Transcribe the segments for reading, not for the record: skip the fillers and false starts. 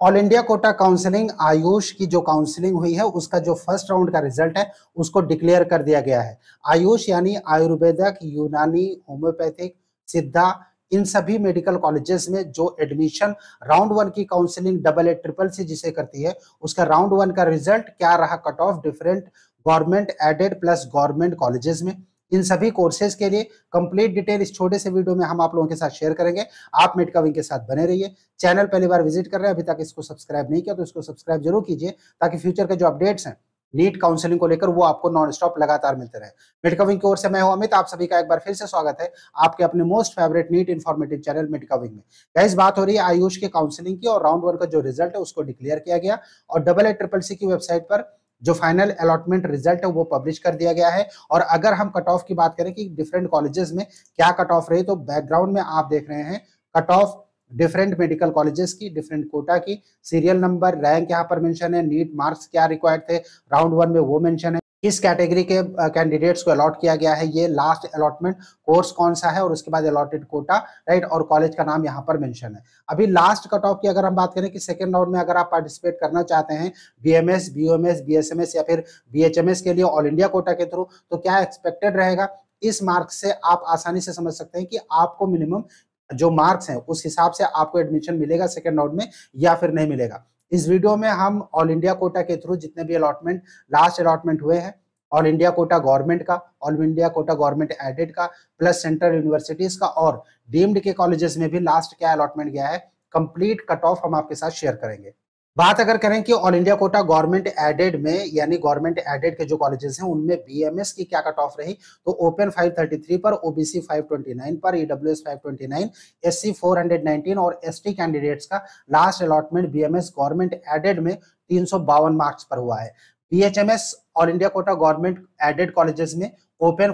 All India quota counselling Ayush की जो counselling हुई है उसका जो फर्स्ट राउंड का रिजल्ट है उसको डिक्लेयर कर दिया गया है। आयुष यानी आयुर्वेदिक, यूनानी, होम्योपैथिक, सिद्धा, इन सभी मेडिकल कॉलेजेस में जो एडमिशन राउंड वन की counselling double A triple C जिसे करती है उसका राउंड वन का रिजल्ट क्या रहा cut off different government aided plus government colleges में, इन सभी कोर्सेज के लिए कंप्लीट डिटेल इस छोटे से वीडियो में हम आप लोगों के साथ शेयर करेंगे। आप मेडकविंग के साथ बने रहिए। चैनल पहली बार विजिट कर रहे हैं, अभी तक इसको सब्सक्राइब नहीं किया तो इसको सब्सक्राइब जरूर कीजिए ताकि फ्यूचर के जो अपडेट्स हैं नीट काउंसलिंग को लेकर वो आपको नॉन स्टॉप लगातार मिलते रहे। मेडकविंग की ओर से मैं हूं अमित, आप सभी का एक बार फिर से स्वागत है आपके अपने most favourite NEET informative channel मेडकविंग में। गाइस, बात हो रही है आयुष के काउंसलिंग की और राउंड वन का जो रिजल्ट है उसको डिक्लेयर किया गया और डबल ए ट्रिपल सी की वेबसाइट पर जो फाइनल अलॉटमेंट रिजल्ट है वो पब्लिश कर दिया गया है। और अगर हम कट ऑफ की बात करें कि डिफरेंट कॉलेजेस में क्या कट ऑफ रही, तो बैकग्राउंड में आप देख रहे हैं cut off different medical colleges की, डिफरेंट कोटा की, सीरियल नंबर, रैंक यहाँ पर मेंशन है, नीट मार्क्स क्या रिक्वायर्ड थे राउंड वन में वो मेंशन है, किस कैटेगरी के कैंडिडेट्स को अलॉट किया गया है, ये लास्ट अलॉटमेंट कोर्स कौन सा है और उसके बाद अलॉटेड कोटा, राइट, और कॉलेज का नाम यहाँ पर मेंशन है। अभी लास्ट कट ऑफ की अगर हम बात करें कि सेकंड राउंड में अगर आप पार्टिसिपेट करना चाहते हैं बीएमएस, बीओएमएस, बीएसएमएस या फिर बीएचएमएस के लिए ऑल इंडिया कोटा के थ्रू, तो क्या एक्सपेक्टेड रहेगा, इस मार्क्स से आप आसानी से समझ सकते हैं कि आपको मिनिमम जो मार्क्स हैं उस हिसाब से आपको एडमिशन मिलेगा सेकंड राउंड में या फिर नहीं मिलेगा। इस वीडियो में हम ऑल इंडिया कोटा के थ्रू जितने भी अलॉटमेंट लास्ट अलॉटमेंट हुए हैं, ऑल इंडिया कोटा गवर्नमेंट का, all India quota government aided का, प्लस सेंट्रल यूनिवर्सिटीज का और डीम्ड के कॉलेजेस में भी लास्ट क्या अलॉटमेंट गया है, कंप्लीट कट ऑफ हम आपके साथ शेयर करेंगे। बात अगर करें कि all India quota government aided में यानी गवर्नमेंट एडेड के जो कॉलेजेस हैं उनमें बीएमएस की क्या कट ऑफ रही, तो ओपन 533 पर, ओबीसी 529 पर, ईडब्ल्यूएस 529, एससी 419 और एसटी कैंडिडेट्स का last allotment BMS government aided में 352 मार्क्स पर हुआ है। BHMS all India quota government aided colleges में ओपन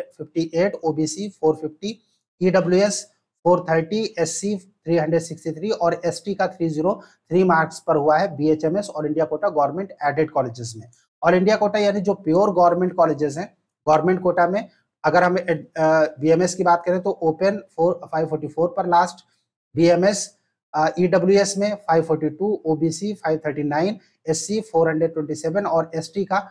458, ओबीसी 450, ईडब्ल्यूएस 430, एससी 363 और एसटी का 303 मार्क्स पर हुआ है BHMS all India quota government aided colleges में। ऑल इंडिया कोटा यानी जो प्योर गवर्नमेंट कॉलेजेस हैं, गवर्नमेंट कोटा में अगर हम बीएमएस की बात करें तो ओपन 544 पर लास्ट, बीएमएस ईडब्ल्यूएस में 542, ओबीसी 539, एससी 427 और एसटी का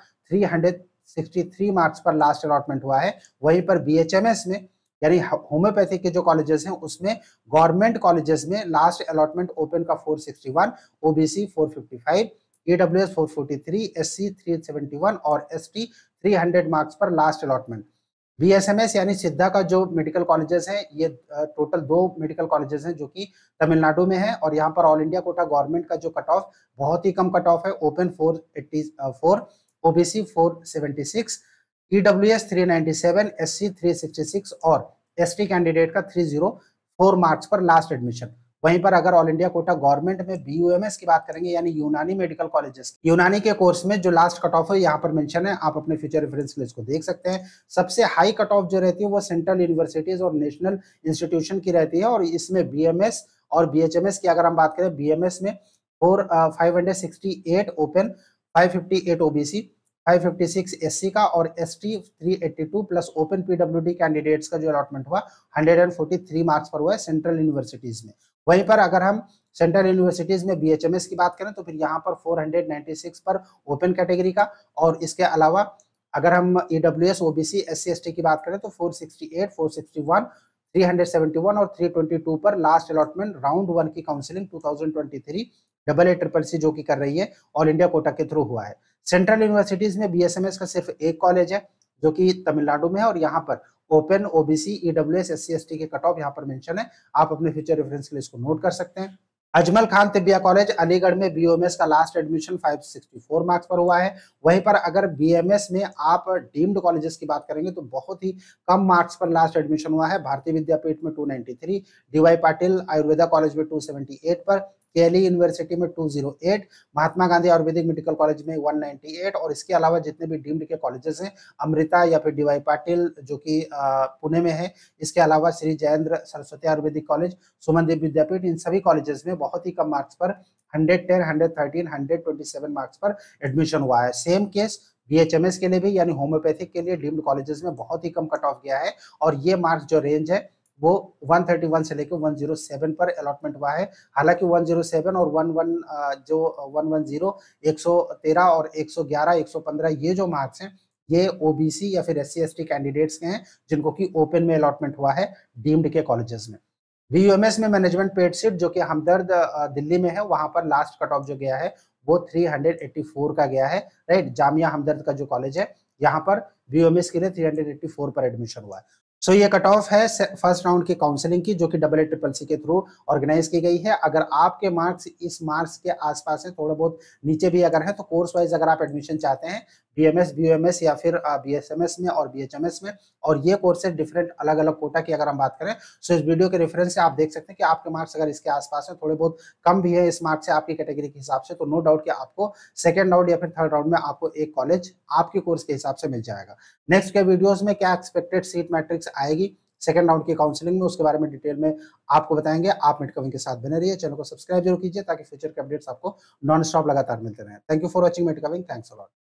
363 मार्क्स पर लास्ट अलॉटमेंट हुआ है। वहीं पर बीएचएमएस में यानी होम्योपैथिक के जो कॉलेजेस हैं उसमें गवर्नमेंट कॉलेजेस में लास्ट अलॉटमेंट ओपन का 461, ओबीसी 455, ईडब्ल्यूएस 443, एससी 371 और एसटी 300 मार्क्स पर लास्ट अलॉटमेंट। बीएसएमएस यानी सिद्धा का जो मेडिकल कॉलेजेस हैं, ये टोटल 2 मेडिकल कॉलेजेस हैं जो कि तमिलनाडु में है और यहाँ पर ऑल इंडिया कोटा गवर्नमेंट का जो कट ऑफ बहुत ही कम कट ऑफ है, ओपन 484, ओबीसी 476, ईडब्ल्यूएस 397, एससी 366 और एसटी कैंडिडेट का 304 मार्क्स पर लास्ट एडमिशन। वहीं पर अगर ऑल इंडिया कोटा गवर्नमेंट में बीयूएमएस की बात करेंगे यानी यूनानी मेडिकल कॉलेजेस, यूनानी के कोर्स में जो लास्ट कट ऑफ है यहाँ पर मेंशन है, आप अपने फ्यूचर रेफरेंस के लिए इसको देख सकते हैं। सबसे हाई कट ऑफ जो रहती है वो सेंट्रल यूनिवर्सिटीज और नेशनल इंस्टीट्यूशन की रहती है और इसमें बीएमएस और बीएचएमएस की अगर हम बात करें, बीएमएस में 568 ओपन, 558 ओबीसी, 556 एससी का और ST 382 plus open PWD candidates का जो अलॉटमेंट हुआ 143 मार्क्स पर हुआ है सेंट्रल यूनिवर्सिटीज में। वहीं पर अगर हम सेंट्रल यूनिवर्सिटीज में बीएचएमएस की बात करें तो फिर यहाँ पर 496 पर ओपन कैटेगरी का और इसके अलावा अगर हम ईडब्ल्यूएस, ओबीसी, एससी, एसटी की बात करें तो 468, 461, 371 और 322 पर लास्ट अलॉटमेंट राउंड वन की counselling 2023 double A triple C जो की कर रही है ऑल इंडिया कोटा के थ्रू हुआ है। सेंट्रल यूनिवर्सिटीज में बीएसएमएस का सिर्फ एक कॉलेज है जो कि तमिलनाडु में है और यहाँ पर open, OBC, EWS, SC, ST के कट ऑफ यहाँ पर मेंशन है, आप अपने फ्यूचर रेफरेंस के लिए इसको नोट कर सकते हैं। अजमल खान तिब्बिया कॉलेज अलीगढ़ में बीओएमएस का लास्ट एडमिशन 564 मार्क्स पर हुआ है। वहीं पर अगर बीएमएस में आप डीम्ड कॉलेजेस की बात करेंगे तो बहुत ही कम मार्क्स पर लास्ट एडमिशन हुआ है। भारतीय विद्यापीठ में 293, डीवाई पाटिल आयुर्वेदा कॉलेज में 278 पर, केएलई यूनिवर्सिटी में 208, महात्मा गांधी आयुर्वेदिक मेडिकल कॉलेज में 198 और इसके अलावा जितने भी डीम्ड के कॉलेजेस हैं, अमृता या फिर डीवाई पाटिल जो कि पुणे में है, इसके अलावा श्री जयेंद्र सरस्वती आयुर्वेदिक कॉलेज, सुमनदीप विद्यापीठ, इन सभी कॉलेजेस में बहुत ही कम मार्क्स पर 110, 113, 127 मार्क्स पर एडमिशन हुआ है। सेम केस बीएचएमएस के लिए भी यानी होम्योपैथिक के लिए डीम्ड कॉलेजेस में बहुत ही कम कट ऑफ गया है और ये मार्क्स जो रेंज है वो 131 से लेकर 107 पर अलॉटमेंट हुआ है। हालांकि 107 और 11 110, 113 और 111, 115 ये जो मार्क्स हैं ये ओबीसी या फिर एससी एसटी कैंडिडेट्स के हैं जिनको कि ओपन में अलॉटमेंट हुआ है डीम्ड के कॉलेजेस में। बीयूएमएस में मैनेजमेंट पेड सीट जो कि हमदर्द दिल्ली में है, वहां पर लास्ट कट ऑफ जो गया है वो 384 का गया है, राइट। जामिया हमदर्द का जो कॉलेज है यहाँ पर बीयूएमएस के लिए 384 पर एडमिशन हुआ है। सो ये कट ऑफ है फर्स्ट राउंड की काउंसलिंग की जो कि AA के थ्रू ऑर्गेनाइज की गई है। अगर आपके मार्क्स इस मार्क्स के आसपास है, थोड़ा बहुत नीचे भी अगर है, तो कोर्स वाइज अगर आप एडमिशन चाहते हैं बीएमएस, बीयूएमएस या फिर बीएसएमएस में और बीएचएमएस में, और ये कोर्सेज डिफरेंट अलग अलग कोटा की अगर हम बात करें, सो इस वीडियो के रेफरेंस से आप देख सकते हैं कि आपके मार्क्स अगर इसके आसपास है, थोड़े बहुत कम भी है इस मार्क्स से आपकी कैटेगरी के हिसाब से, तो नो डाउट कि आपको सेकंड राउंड या फिर थर्ड राउंड में आपको एक कॉलेज आपके कोर्स के हिसाब से मिल जाएगा। नेक्स्ट के वीडियोस में क्या एक्सपेक्टेड सीट मैट्रिक्स आएगी सेकंड राउंड की काउंसलिंग में, उसके बारे में डिटेल में आपको बताएंगे। आप मेडकविंग के साथ बने रहिए, चैनल को सब्सक्राइब जरूर कीजिए ताकि फ्यूचर के अपडेट्स आपको नॉन स्टॉप लगातार मिलते रहें। थैंक यू फॉर वॉचिंग मेडकविंग, थैंक्स अ लॉट।